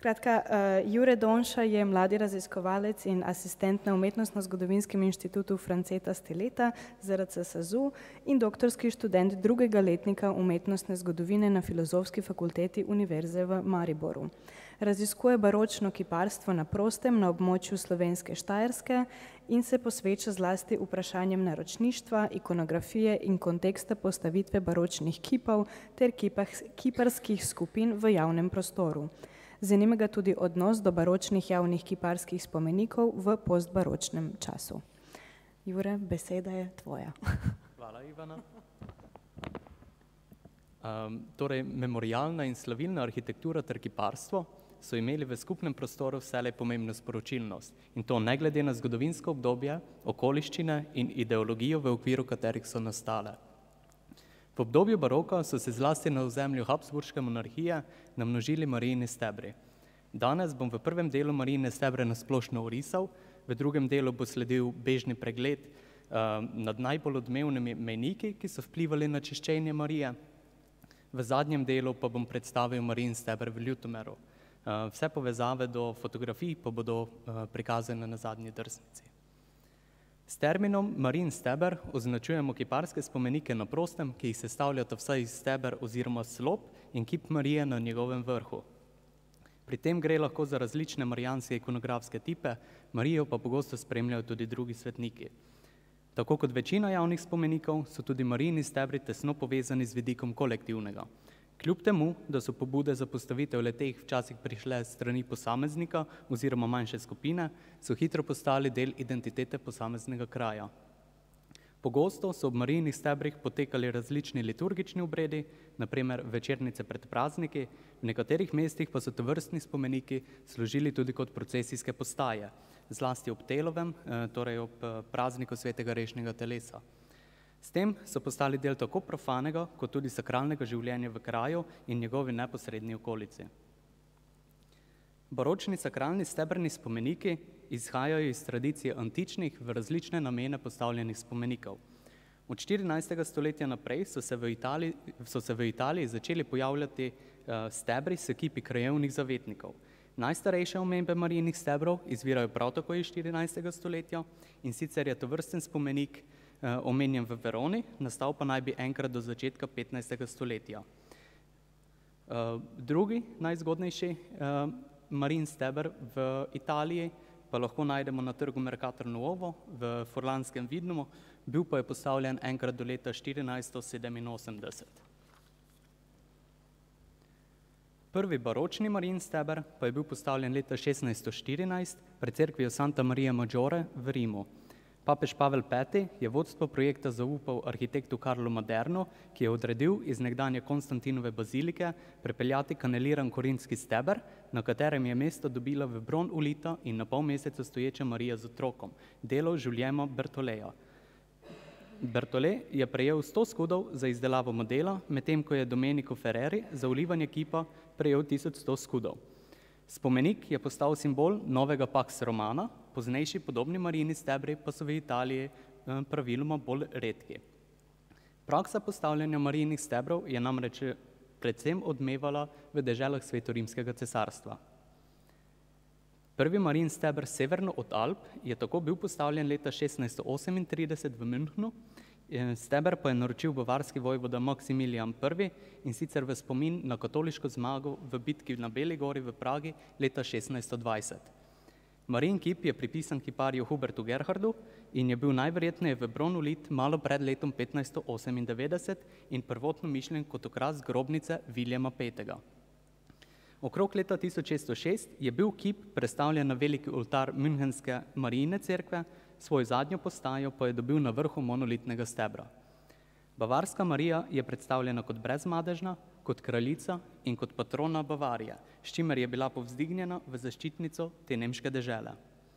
Skratka, Jure Donša je mladi raziskovalec in asistent na Umetnostno-zgodovinskem inštitutu Franceta Stileta, ZRC SAZU, in doktorski študent drugega letnika umetnostne zgodovine na Filozofski fakulteti Univerze v Mariboru. Raziskuje baročno kiparstvo na prostem na območju Slovenske Štajerske in se posveča zlasti vprašanjem naročništva, ikonografije in konteksta postavitve baročnih kipov ter kiparskih skupin v javnem prostoru. Zanima ga tudi odnos do baročnih javnih kiparskih spomenikov v postbaročnem času. Jure, beseda je tvoja. Hvala, Ivana. Torej, memorialna in slavilna arhitektura ter kiparstvo so imeli v skupnem prostoru vselej pomembno sporočilnost, in to ne glede na zgodovinsko obdobje, okoliščine in ideologijo, v okviru katerih so nastale. V obdobju baroka so se zlasti na ozemlju Habsburške monarhije namnožili Marijini stebri. Danes bom v prvem delu Marijine stebre nasplošno orisal, v drugem delu bo sledil bežni pregled nad najbolj odmevnimi mejniki, ki so vplivali na čiščenje Marije. V zadnjem delu pa bom predstavil Marijin steber v Ljutomeru. Vse povezave do fotografij pa bodo prikazane na zadnji drsnici. S terminom Marijin steber označujemo kiparske spomenike na prostem, ki jih sestavljata vsaj steber oziroma slop in kip Marije na njegovem vrhu. Pri tem gre lahko za različne marijanske ikonografske tipe, Marijo pa pogosto spremljajo tudi drugi svetniki. Tako kot večina javnih spomenikov so tudi Marijini stebri tesno povezani z vidikom kolektivnega. Kljub temu, da so pobude za postavitev le-teh včasih prišle s strani posameznika oziroma manjše skupine, so hitro postali del identitete posameznega kraja. Pogosto so ob Marijinih stebrih potekali različni liturgični obredi, na primer večernice pred prazniki, v nekaterih mestih pa so tovrstni spomeniki služili tudi kot procesijske postaje, zlasti ob Telovem, torej ob prazniku svetega rešnjega telesa. S tem so postali del tako profanega, kot tudi sakralnega življenja v kraju in njegovi neposredni okolici. Baročni sakralni stebrni spomeniki izhajajo iz tradicije antičnih v različne namene postavljenih spomenikov. Od 14. stoletja naprej so se v Italiji začeli pojavljati stebri s kipi krajevnih zavetnikov. Najstarejše omembe Marijinih stebrov izvirajo prav tako iz 14. stoletja, in sicer je tovrsten spomenik omenjen v Veroni, nastal pa naj bi enkrat do začetka 15. stoletja. Drugi najzgodnejši Marijin steber v Italiji pa lahko najdemo na trgu Mercator Nuovo v Forlanskem Vidnumu, bil pa je postavljen enkrat do leta 1487. Prvi baročni Marijin steber pa je bil postavljen leta 1614 pred cerkvijo Santa Maria Maggiore v Rimu. Papež Pavel V. je vodstvo projekta zaupal arhitektu Karlu Madernu, ki je odredil iz nekdanje Konstantinove bazilike prepeljati kaneliran korintski steber, na katerem je mesto dobila v bron ulita in na pol meseca stoječa Marija z otrokom, delo Giuliema Bertoleja. Bertole je prejel 100 skudov za izdelavo modela, medtem ko je Domenico Ferreri za vlivanje kipa prejel 1100 skudov. Spomenik je postal simbol novega Pax Romana, poznejši podobni Marijini stebri pa so v Italiji praviloma bolj redki. Praksa postavljanja Marijinih stebrov je namreč predvsem odmevala v deželah Svetorimskega cesarstva. Prvi Marijin steber severno od Alp je tako bil postavljen leta 1638 v Münchnu, steber pa je naročil bavarski vojvoda Maksimilijan I, in sicer v spomin na katoliško zmago v bitki na Beli gori v Pragi leta 1620. Marijin kip je pripisan kiparju Hubertu Gerhardu in je bil najverjetneje v bron ulit malo pred letom 1598 in prvotno mišljen kot okras grobnice Viljama V. Okrog leta 1606 je bil kip prestavljen na veliki oltar Münchenske Marijine cerkve, svojo zadnjo postajo pa je dobil na vrhu monolitnega stebra. Bavarska Marija je predstavljena kot brezmadežna, kot kraljica in kot patrona Bavarije, s čimer je bila povzdignjena v zaščitnico te nemške dežele.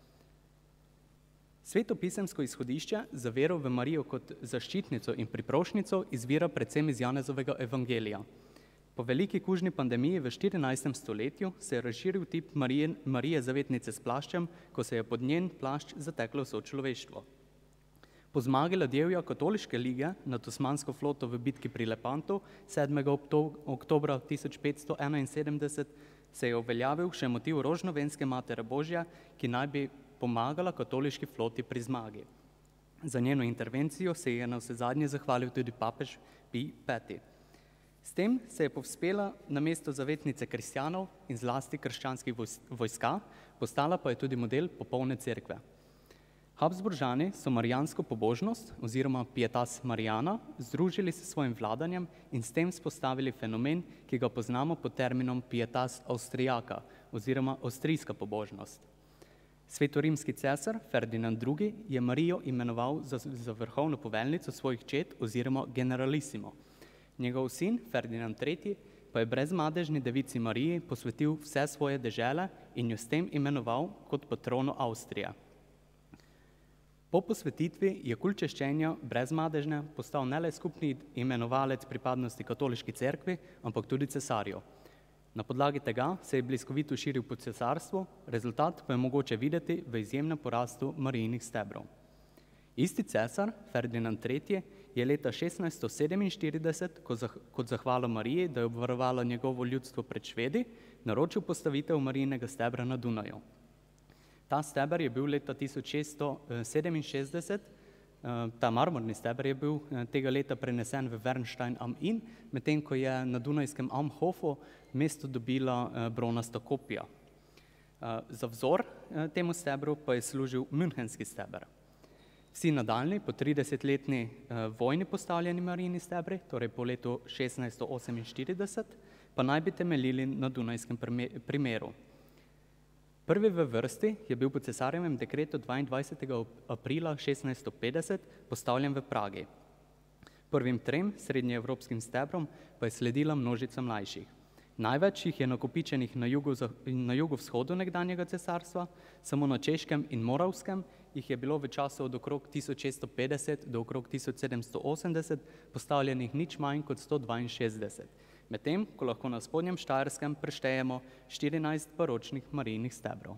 Svetopisemsko izhodišče za vero v Marijo kot zaščitnico in priprošnjico izvira predvsem iz Janezovega evangelija. Po veliki kužni pandemiji v 14. stoletju se je razširil tip Marije zavetnice s plaščem, ko se je pod njen plašč zateklo vso človeštvo. Po zmagi ladjevja katoliške lige nad osmansko floto v bitki pri Lepantu 7. oktobra 1571 se je uveljavil še motiv rožnovenske Matere Božje, ki naj bi pomagala katoliški floti pri zmagi. Za njeno intervencijo se je navsezadnje zahvalil tudi papež Pij V. S tem se je povzpela na mesto zavetnice kristjanov in zlasti krščanskih vojska, postala pa je tudi model popolne cerkve. Habsburžani so marijansko pobožnost oziroma pietas Marijana združili s svojim vladanjem in s tem spostavili fenomen, ki ga poznamo pod terminom pietas Avstrijaka oziroma avstrijska pobožnost. Svetorimski cesar Ferdinand II. Je Marijo imenoval za vrhovno poveljnico svojih čet oziroma generalissimo. Njegov sin Ferdinand III. Pa je brezmadežni devici Mariji posvetil vse svoje dežele in jo s tem imenoval kot patrono Avstrije. Po posvetitvi je kult češčenja brezmadežne postal ne le skupni imenovalec pripadnosti katoliški cerkvi, ampak tudi cesarju. Na podlagi tega se je bliskovito širil po cesarstvu, rezultat pa je mogoče videti v izjemnem porastu Marijinih stebrov. Isti cesar, Ferdinand III., je leta 1647, kot zahvalo Mariji, da je obvarovala njegovo ljudstvo pred Švedi, naročil postavitev Marijinega stebra na Dunaju. Ta steber je bil leta 1667, ta marmorni steber je bil tega leta prenesen v Wernstein am Inn, medtem ko je na dunajskem Amhofu mesto dobila bronasta kopija. Za vzor temu stebru pa je služil münchenski steber. Vsi nadaljni, po 30-letni vojni postavljeni Marijini stebri, torej po letu 1648, pa naj bi temeljili na dunajskem primeru. Prvi v vrsti je bil po cesarjevem dekretu 22. aprila 1650 postavljen v Pragi. Prvim trem srednjeevropskim stebrom pa je sledila množica mlajših. Največ jih je nakopičenih na jugovzhodu nekdanjega cesarstva, samo na Češkem in Moravskem jih je bilo v času od okrog 1650 do okrog 1780 postavljenih nič manj kot 162. Medtem, ko lahko na spodnjem Štajerskem preštejemo 14 baročnih Marijinih stebrov.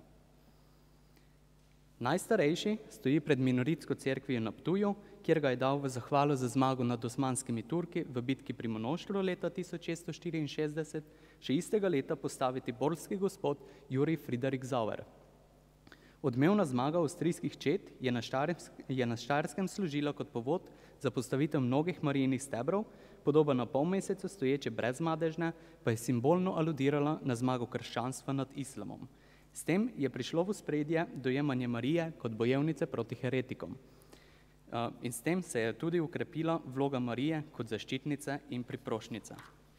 Najstarejši stoji pred minoritsko cerkvijo na Ptuju, kjer ga je dal v zahvalo za zmago nad osmanskimi Turki v bitki pri Monošlju leta 1664, še istega leta postaviti borski gospod Jurij Friderik Sauer. Odmevna zmaga avstrijskih čet je na Štajerskem služila kot povod za postavitev mnogih Marijinih stebrov, podoba na pol meseca stoječe brezmadežne pa je simbolno aludirala na zmago krščanstva nad islamom. S tem je prišlo v ospredje dojemanje Marije kot bojevnice proti heretikom. In s tem se je tudi ukrepila vloga Marije kot zaščitnice in priprošnjice.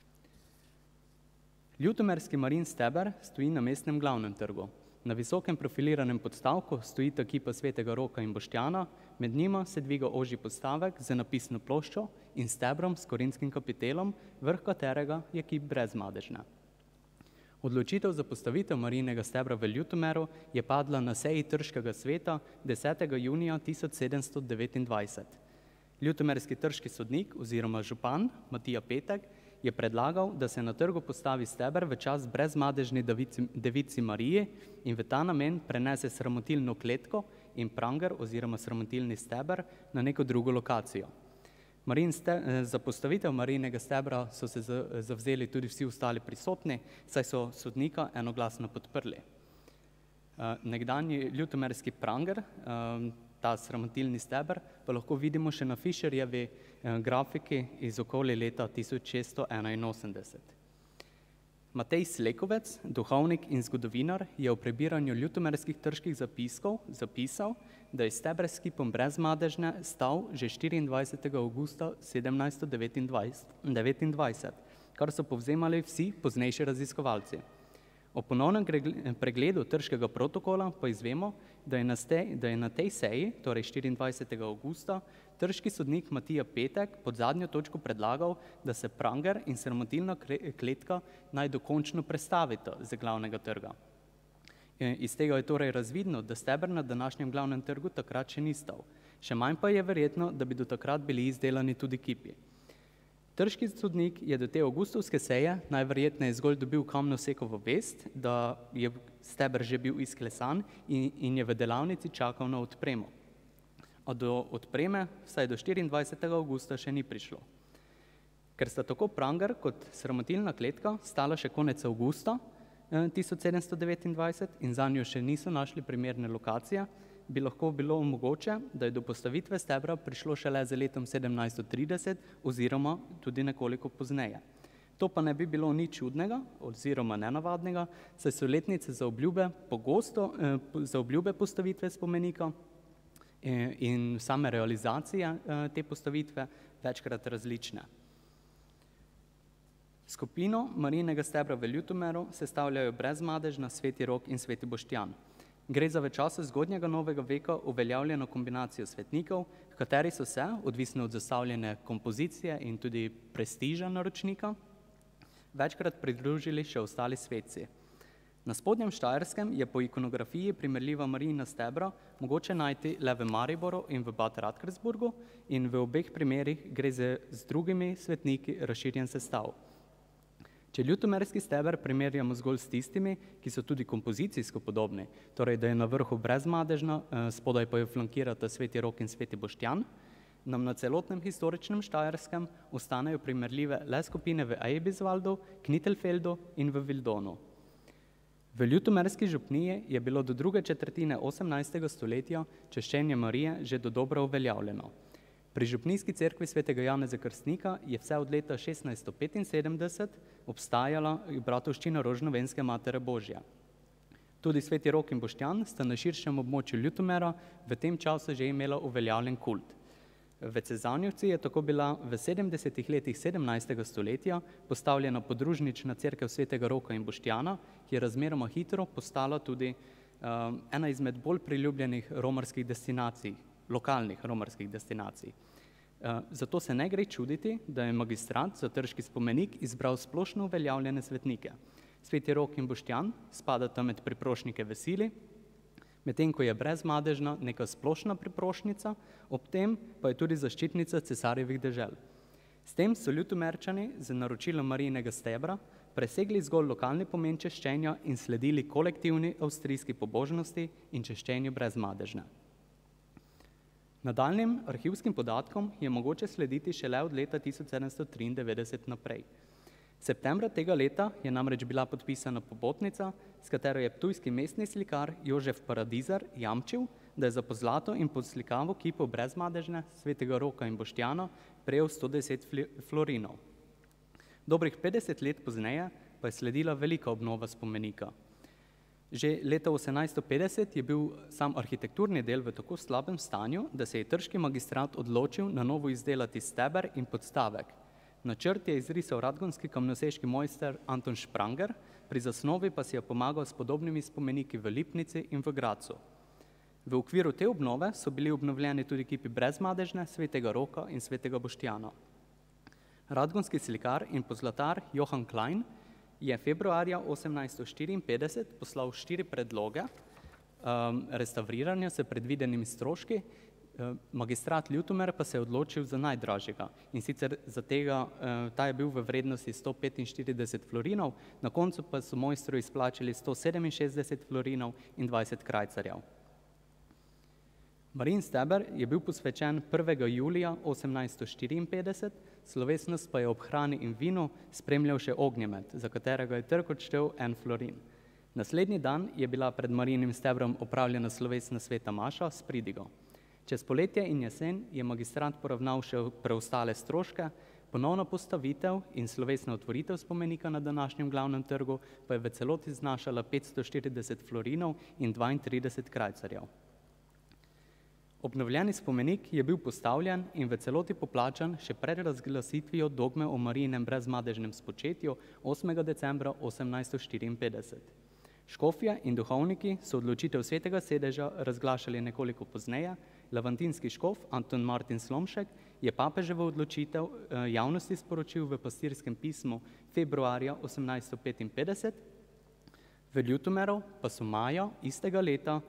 Ljutomerski Marijin steber stoji na mestnem glavnem trgu. Na visokem profiliranem podstavku stojita kipa svetega Roka in Boštjana, med njima se dviga ožji podstavek z napisno ploščo in stebrom s korintskim kapitelom, vrh katerega je kip brezmadežne. Odločitev za postavitev Marijinega stebra v Ljutomeru je padla na seji Trškega sveta 10. junija 1729. Ljutomerski trški sodnik oziroma župan Matija Petek je predlagal, da se na trgu postavi steber v čast brezmadežni devici Mariji in v ta namen prenese sramotilno kletko in pranger oziroma sramotilni steber na neko drugo lokacijo. Za postavitev Marijinega stebra so se zavzeli tudi vsi ostali prisotni, saj so sodnika enoglasno podprli. Nekdanji ljutomerski pranger, ta sramotilni steber, pa lahko vidimo še na Fischerjevi grafiki iz okoli leta 1681. Matej Slekovec, duhovnik in zgodovinar, je v prebiranju ljutomerskih trških zapisal, da je steber s kipom brezmadežne stal že 24. augusta 1729, kar so povzemali vsi poznejši raziskovalci. O ponovnem pregledu trškega protokola pa izvemo, da je na tej seji, torej 24. augusta, trški sodnik Matija Petek pod zadnjo točko predlagal, da se pranger in sramotilna kletka naj dokončno prestavita z glavnega trga. Iz tega je torej razvidno, da steber na današnjem glavnem trgu takrat še ni stal. Še manj pa je verjetno, da bi do takrat bili izdelani tudi kipi. Trški sodnik je do te avgustovske seje najverjetneje zgolj dobil kamnosekovo vest, da je steber že bil izklesan in je v delavnici čakal na odpremo. A do odpreme vsaj do 24. augusta še ni prišlo. Ker sta tako pranger kot sramotilna kletka stala še konec avgusta, 1729 in zanjo še niso našli primerne lokacije, bi lahko bilo mogoče, da je do postavitve stebra prišlo šele z letom 1730 oziroma tudi nekoliko pozneje. To pa ne bi bilo nič čudnega oziroma nenavadnega, saj so letnice za obljube postavitve spomenika in same realizacije te postavitve večkrat različne. Skupino Marijinega stebra v Ljutomeru sestavljajo Brezmadežna, Sveti Rok in Sveti Boštjan. Gre za v času zgodnjega novega veka uveljavljeno kombinacijo svetnikov, v kateri so se, odvisno od zastavljene kompozicije in tudi prestiža naročnika, večkrat pridružili še ostali svetci. Na spodnjem Štajerskem je po ikonografiji primerljiva Marijina stebra mogoče najti le v Mariboru in v Bad Radkersburgu in v obeh primerih gre z drugimi svetniki razširjen sestav. Če ljutomerski steber primerjamo zgolj s tistimi, ki so tudi kompozicijsko podobni, torej da je na vrhu Brezmadežna, spodaj pa jo flankirata Sveti Rok in Sveti Boštjan, nam na celotnem historičnem Štajerskem ostanejo primerljive le skupine v Eibiswaldu, Knittelfeldu in v Wildonu. V ljutomerski župniji je bilo do druge četrtine 18. stoletja češčenje Marije že dodobra uveljavljeno. Pri župnijski cerkvi svetega Janeza Krstnika je vse od leta 1675 obstajala bratovščina Rožnovenske Matere Božje. Tudi Sveti Rok in Boštjan sta na širšem območju Ljutomera v tem času že imela uveljavljen kult. V Cezanjevci je tako bila v 70. letih 17. stoletja postavljena podružnična cerkev Svetega Roka in Boštjana, ki je razmeroma hitro postala tudi ena izmed bolj priljubljenih romarskih destinacij, lokalnih romarskih destinacij. Zato se ne gre čuditi, da je magistrat za trški spomenik izbral splošno uveljavljene svetnike. Sveti Rok in Boštjan spadata med priprošnike v sili, medtem ko je Brezmadežna neka splošna priprošnica, ob tem pa je tudi zaščitnica cesarjevih dežel. S tem so Ljutomerčani z naročilom Marijinega stebra presegli zgolj lokalni pomen češčenja in sledili kolektivni avstrijski pobožnosti in češčenju Brezmadežne. Nadaljnjim arhivskim podatkom je mogoče slediti šele od leta 1793 naprej. Septembra tega leta je namreč bila podpisana pobotnica, s katero je ptujski mestni slikar Jožef Paradizar jamčil, da je za pozlato in podslikavo kipov Brezmadežne, Svetega Roka in Boštjana prejel 110 florinov. Dobrih 50 let pozneje pa je sledila velika obnova spomenika. Že leta 1850 je bil sam arhitekturni del v tako slabem stanju, da se je trški magistrat odločil na novo izdelati steber in podstavek. Načrt je izrisal radgonski kamnoseški mojster Anton Spranger, pri zasnovi pa si je pomagal s podobnimi spomeniki v Lipnici in v Gracu. V okviru te obnove so bili obnovljeni tudi kipi Brezmadežne, Svetega Roka in Svetega Boštjana. Radgonski slikar in pozlatar Johann Klein je februarja 1854 poslal 4 predloge restavriranja s predvidenimi stroški, magistrat Ljutomer pa se je odločil za najdražjega in sicer za tega, ta je bil v vrednosti 145 florinov, na koncu pa so mojstru izplačali 167 florinov in 20 krajcarjev. Marijin steber je bil posvečen 1. julija 1854, slovesnost pa je ob hrani in vinu spremljal še ognjemet, za katerega je trg odštel 1 florin. Naslednji dan je bila pred Marijinim stebrom opravljena slovesna sveta maša s pridigo. Čez poletje in jesen je magistrat poravnal še preostale stroške, ponovna postavitev in slovesna otvoritev spomenika na današnjem glavnem trgu pa je v celoti znašala 540 florinov in 32 krajcarjev. Obnovljeni spomenik je bil postavljen in v celoti poplačan še pred razglasitvijo dogme o Marijinem brezmadežnem spočetju 8. decembra 1854. Škofje in duhovniki so odločitev svetega sedeža razglašali nekoliko pozneje, levantinski škof Anton Martin Slomšek je papeževo odločitev javnosti sporočil v pastirskem pismu februarja 1855, v Ljutomeru pa so maja istega leta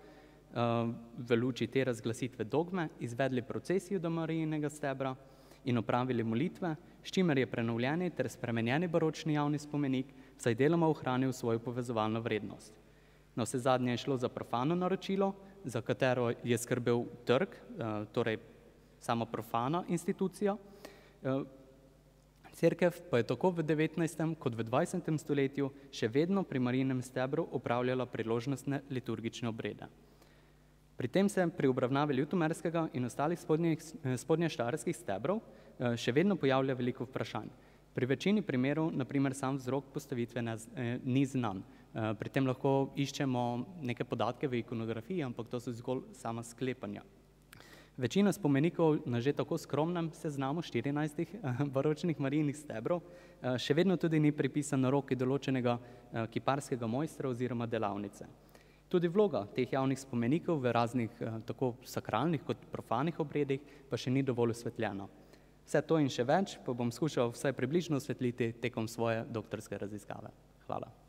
v luči te razglasitve dogme izvedli procesijo do Marijinega stebra in opravili molitve, s čimer je prenovljeni ter spremenjeni baročni javni spomenik vsaj deloma ohranil svojo povezovalno vrednost. Na vse zadnje je šlo za profano naročilo, za katero je skrbel trg, torej sama profana institucija. Cerkev pa je tako v 19. kot v 20. stoletju še vedno pri Marijinem stebru upravljala priložnostne liturgične obrede. Pri tem se pri obravnavi ljutomerskega in ostalih spodnještajerskih stebrov še vedno pojavlja veliko vprašanj. Pri večini primerov, na primer, sam vzrok postavitve ni znan. Pri tem lahko iščemo neke podatke v ikonografiji, ampak to so zgolj sama sklepanja. Večina spomenikov na že tako skromnem seznamu 14 baročnih Marijinih stebrov še vedno tudi ni pripisan roki določenega kiparskega mojstra oziroma delavnice. Tudi vloga teh javnih spomenikov v raznih tako sakralnih kot profanih obredih pa še ni dovolj osvetljena. Vse to in še več pa bom skušal vsaj približno osvetliti tekom svoje doktorske raziskave. Hvala.